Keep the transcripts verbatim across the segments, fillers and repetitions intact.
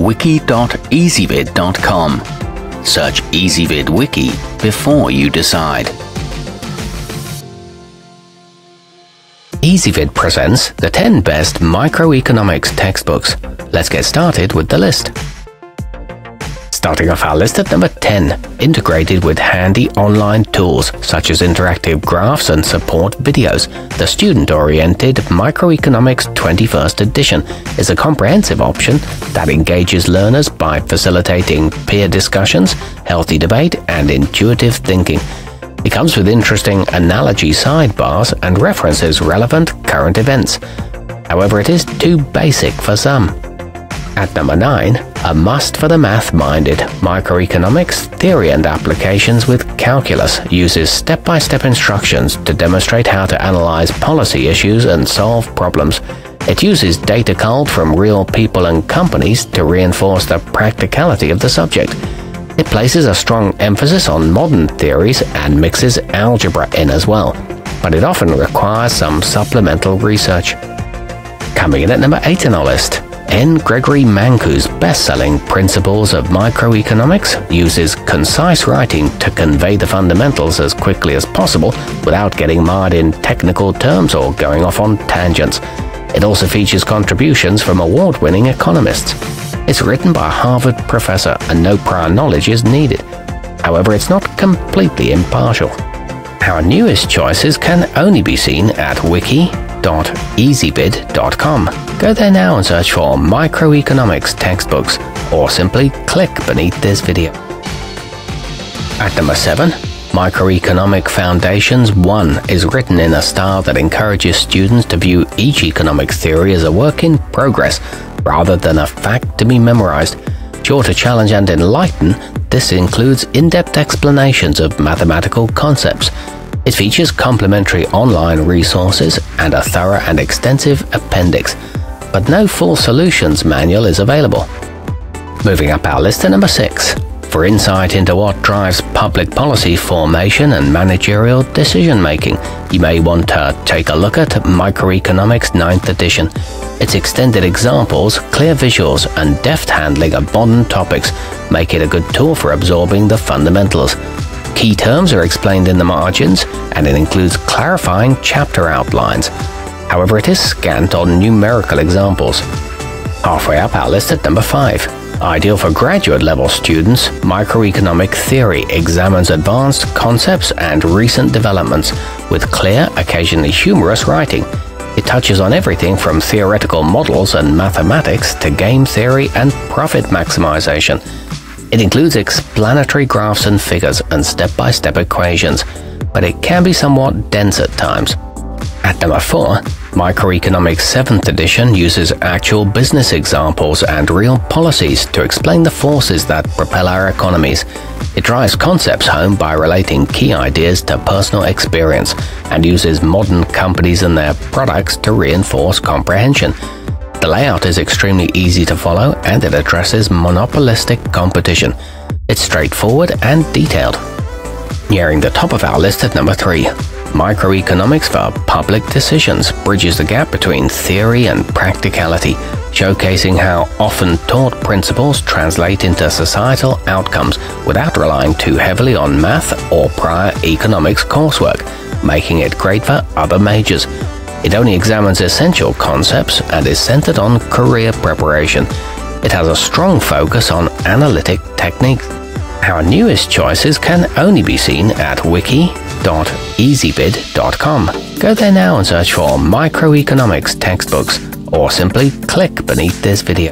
wiki dot ezvid dot com. Search Ezvid Wiki before you decide. Ezvid presents the ten best microeconomics textbooks. Let's get started with the list. Starting off our list at number ten, integrated with handy online tools such as interactive graphs and support videos, the student-oriented Microeconomics twenty-first edition is a comprehensive option that engages learners by facilitating peer discussions, healthy debate, and intuitive thinking. It comes with interesting analogy sidebars and references relevant current events. However, it is too basic for some. At number nine, a must for the math-minded, Microeconomics Theory and Applications with Calculus uses step-by-step instructions to demonstrate how to analyze policy issues and solve problems. It uses data culled from real people and companies to reinforce the practicality of the subject. It places a strong emphasis on modern theories and mixes algebra in as well, but it often requires some supplemental research. Coming in at number eight on our list, N. Gregory Manku's best-selling Principles of Microeconomics uses concise writing to convey the fundamentals as quickly as possible without getting mired in technical terms or going off on tangents. It also features contributions from award-winning economists. It's written by a Harvard professor and no prior knowledge is needed. However, it's not completely impartial. Our newest choices can only be seen at wiki dot ezvid dot com. Go there now and search for Microeconomics textbooks, or simply click beneath this video. At number seven, Microeconomic Foundations one is written in a style that encourages students to view each economic theory as a work in progress rather than a fact to be memorized. Sure to challenge and enlighten, this includes in-depth explanations of mathematical concepts. It features complimentary online resources and a thorough and extensive appendix, but no full solutions manual is available. Moving up our list to number six. For insight into what drives public policy formation and managerial decision-making, you may want to take a look at Microeconomics ninth edition. Its extended examples, clear visuals, and deft handling of modern topics make it a good tool for absorbing the fundamentals. Key terms are explained in the margins, and it includes clarifying chapter outlines. However, it is scant on numerical examples. Halfway up our list at number five. Ideal for graduate-level students, Microeconomic Theory examines advanced concepts and recent developments with clear, occasionally humorous writing. It touches on everything from theoretical models and mathematics to game theory and profit maximization. It includes explanatory graphs and figures and step-by-step equations, but it can be somewhat dense at times. At number four, Microeconomics seventh edition uses actual business examples and real policies to explain the forces that propel our economies. It drives concepts home by relating key ideas to personal experience and uses modern companies and their products to reinforce comprehension. The layout is extremely easy to follow and it addresses monopolistic competition. It's straightforward and detailed. Nearing the top of our list at number three, Microeconomics for Public Decisions bridges the gap between theory and practicality, showcasing how often taught principles translate into societal outcomes without relying too heavily on math or prior economics coursework, making it great for other majors. It only examines essential concepts and is centered on career preparation. It has a strong focus on analytic techniques. Our newest choices can only be seen at wiki dot ezvid dot com. Go there now and search for Microeconomics textbooks, or simply click beneath this video.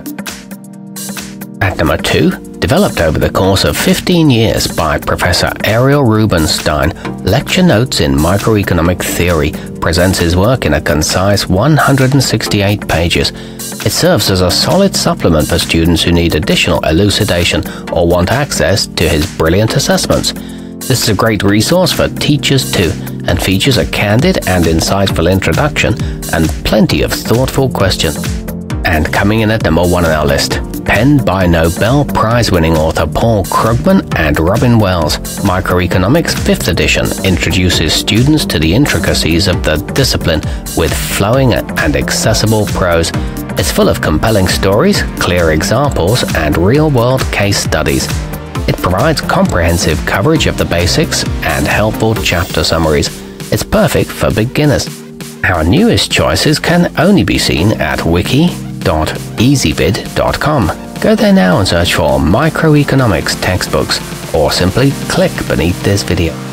At number two, developed over the course of fifteen years by Professor Ariel Rubenstein, Lecture Notes in Microeconomic Theory presents his work in a concise one hundred sixty-eight pages. It serves as a solid supplement for students who need additional elucidation or want access to his brilliant assessments. This is a great resource for teachers too, and features a candid and insightful introduction and plenty of thoughtful questions. And coming in at number one on our list, penned by Nobel Prize-winning author Paul Krugman and Robin Wells. Microeconomics fifth edition introduces students to the intricacies of the discipline with flowing and accessible prose. It's full of compelling stories, clear examples, and real-world case studies. It provides comprehensive coverage of the basics and helpful chapter summaries. It's perfect for beginners. Our newest choices can only be seen at wiki dot ezvid dot com. Go there now and search for Microeconomics textbooks, or simply click beneath this video.